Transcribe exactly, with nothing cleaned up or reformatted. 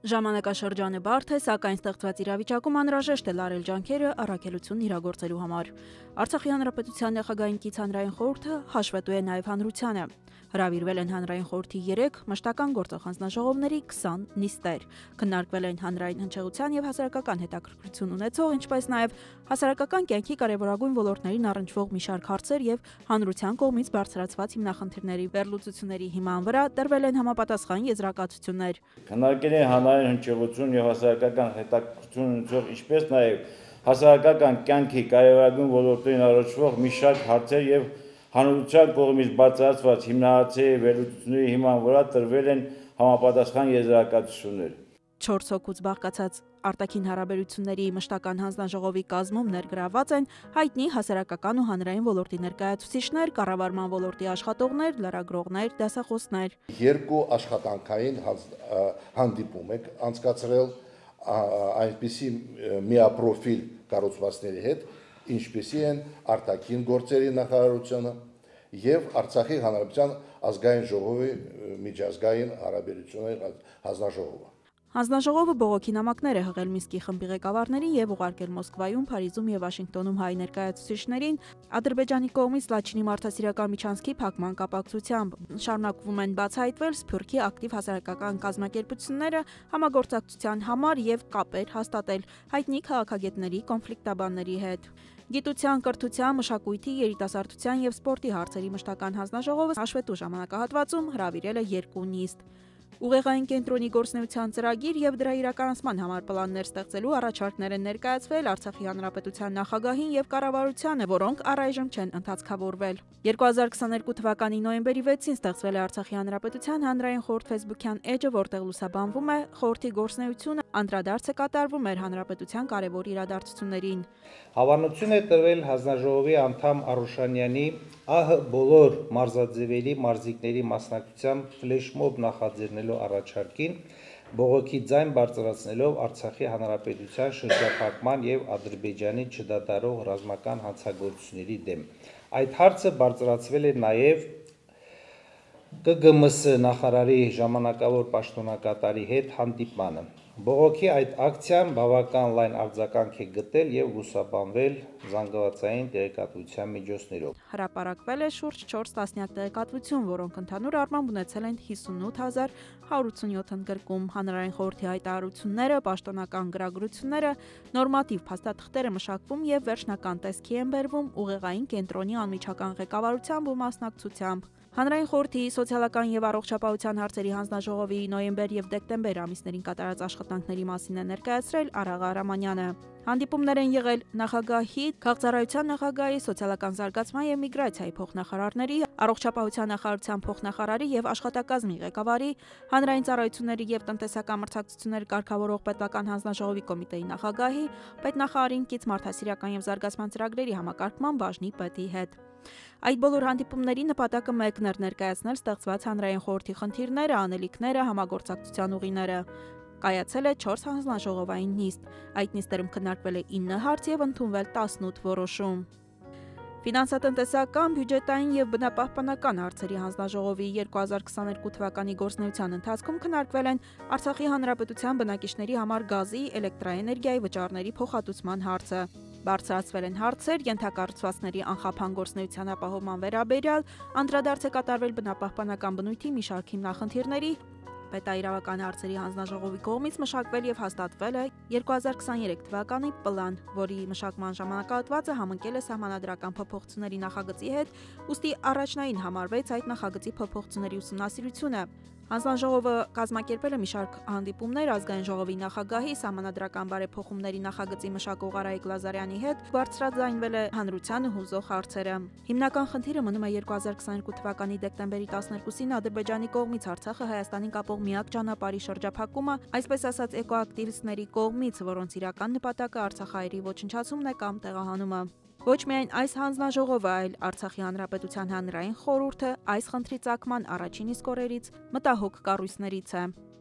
Ժամանակաշրջանը բարդ է, սակայն ստեղծված իրավիճակում անհրաժեշտ է լարել ջանքերը առաքելությունն իրագործելու համար։ Արցախի հանրապետության նախագահային կից հանրային խորհուրդը հաշվետու է նաև հանրությանը։ Հրավիրվել են հանրային խորհրդի երեք մշտական գործող հանձնաժողովների քսան նիստեր։ Քննարկվել են հանրային հնչեղության եւ հասարակական հետաքրքրություն ունեցող, ինչպես նաև հասարակական կյանքի կարևորագույն ոլորտներին առնչվող մի շարք հարցեր եւ հանրության կողմից բարձրացված հիմնախնդիրների վերլուծությունների հիման վրա տրվել են համապատասխան եզրակացություններ։ Քննարկել են հանրային հնչեղություն եւ հասարակական հետաքրքրություն ունեցող, ինչպես նաև հասարակական կյանքի կարևորագույն ոլորտներին առնչվող մի շարք հարցեր եւ հանրության կողմից բարձրացված հիմնահարցերի վերլուծությունների հիման վրա տրվել են համապատասխան եզրակացություններ։ չորս հոգուց բաղկացած արտաքին հարաբերությունների մշտական հանձնաժողովի կազմում ներգրավված են հայտնի հասարակական ու հանրային ոլորտի ներկայացուցիչներ, կառավարման ոլորտի աշխատողներ, լրագրողներ, դասախոսներ։ Երկու աշխատանքային հանդիպում եք անցկացրել այնպիսի միապրոֆիլ կառուցվածքների հետ, ինչպիսի են արտաքին գործերի նախարարությունը եւ Արցախի հանրապետության ազգային ժողովի միջազգային հարաբերությունների հանձնաժողովը։ Հանձնաժողովը բողոքի նամակներ է հղել Մինսկի խմբի ղեկավարներին եւ ուղարկել Մոսկվայում, Փարիզում եւ Վաշինգտոնում հայ ներկայացուցիչներին Ադրբեջանի կողմից Լաչինի մարդասիրական միջանցքի փակման կապակցությամբ։ Շարունակվում են բացահայտվել Սփյուռքի ակտիվ հասարակական կազմակերպությունները համագործակցության համար եւ կապեր հաստատել հայտնի քաղաքագետների, կոնֆլիկտաբանների հետ։ Գիտության, կրթության, մշակույթի, երիտասարդության եւ սպորտի հարցերի մշտական հանձնաժողովը հաշվետու ժամանակահատվածում հրավիրել է երկու նիստ։ Ուղեղային կենտրոնի գործնեության ծրագիր եւ դրա իրականացման համար պլաններ ստեղծելու առաջարկներ են ներկայացվել Արցախի հանրապետության նախագահին եւ կառավարությանը, որոնք առայժմ չեն ընթացքավորվել։ երկու հազար քսաներկու թվականի նոյեմբերի վեցին ստեղծվել է Արցախի հանրապետության հանրային խորհուրդ Facebook-յան էջը, որտեղ լուսաբանվում է խորհրդի գործնեությունը, անդրադարձ է կատարվում մեր հանրապետության կարևոր իրադարձություններին։ Հավանություն է տրվել հանձնաժողովի անդամ Արուշանյանի ԱՀ բոլոր մարզաձևերի մարզիկների մասնակցությամբ ֆլեշմոբ նախաձեռնելու առաջարկին, բողոքի ձայն բարձրացնելով Արցախի հանրապետության շրջափակման եւ Ադրբեջանի չդադարող ռազմական հանցագործությունների դեմ։ Այդ հարցը բարձրացվել է նաեւ Կ Գ M S նախարարի ժամանակավոր պաշտոնակատարի հետ հանդիպմանը։ Բողոքի այդ ակցիան բավական լայն արձագանք է գտել եւ լուսաբանվել զանգվածային տեղեկատվության միջոցներով։ Հրապարակվել է շուրջ չորս տասնյակ տեղեկատվություն, որոնք ընդհանուր առմամբ ունեցել են հիսունութ հազար հարյուր ութսունյոթ ընդգրկում, հանրային խորհրդի հայտարարությունները, պաշտոնական գրագրությունները, նորմատիվ փաստաթղթերը մշակվում եւ վերջնական տեսքի են բերվում ուղեղային կենտրոնի անմիջական ղեկավարությամբ ու մասնակցությամբ։ Հանրային խորհրդի սոցիալական եւ առողջապահության հարցերի հանձնաժողովի նոյեմբեր եւ դեկտեմբեր ամիսներին կատարած աշխատանքների մասին է ներկայացրել Արաղ Արամանյանը։ Հանդիպումներ են եղել նախագահի, քաղաքացիության նախագահի, սոցիալական զարգացման եւ միգրացիայի փոխնախարարների, առողջապահության նախարարության փոխնախարարի եւ աշխատակազմի ղեկավարի, հանրային ծառայությունների եւ տնտեսական մրցակցություններ կարգավորող պետական հանձնաժողովի կոմիտեի նախագահի, պետնախարարին կից մարդասիրական եւ զարգացման ծրագրերի համակարգման բաժնի պետի հետ։ Այդ բոլոր հանդիպումների նպատակը մեկն էր ներկայացնել ստեղծված հանրային խորհրդի խնդիրները, անելիքները, համագործակցության ուղիները։ Կայացել է չորս հանձնաժողովային նիստ։ Այդ նիստերում քննարկվել է ինը հարց եւ ընդունվել տասնութ որոշում։ Ֆինանսատնտեսական, բյուջետային եւ բնապահպանական հարցերի հանձնաժողովի երկու հազար քսաներկու թվականի գործնեության ընթացքում քննարկվել են Արցախի հանրապետության բնակիչների համար գազի, էլեկտրաէներգիայի վճարների փոխհատուցման հարցը։ Բարձրացվել են հարցեր ենթակառուցվածքների անխափան գործնեության ապահովման վերաբերյալ, անդրադարձ է կատարվել բնապահպանական բնույթի մի շարք հիմնախնդիրների, պետաիրավական հարցերի հանձնաժողովի կողմից մշակվել եւ հաստատվել է երկու հազար քսաներեք թվականի պլան, որի մշակման ժամանակահատվածը համընկել է սահմանադրական փոփոխությունների նախագծի հետ, ուստի առաջնային համարվեց այդ նախագծի փոփոխությունների ուսումնասիրությունը։ Հանձնաժողովը կազմակերպել է մի շարք հանդիպումներ ազգային ժողովի նախագահի, սահմանադրական բարեփոխումների նախագծի մշակող Արայիկ Լազարյանի հետ, բարձրաձայնվել է հանրությանը հուզող հարցերը։ Հիմնական խնդիրը մնում է երկու հազար քսաներկու թվականի դեկտեմբերի տասներկուսին Ադրբեջանի կողմից Արցախը Հայաստանին կապող միակ ճանապարհի շրջափակումը, այսպես ասած էկոակտիվիստների կողմից, որոնց իրական նպատակը Արցախահայերի ոչնչացումն է կամ տեղահանումը։ Ոչ միայն այս հանձնաժողովը, այլ Արցախի հանրապետության հանրային խորհուրդը այս խնդրի ծագման առաջին իսկ օրերից մտահոգ կառույցներից է։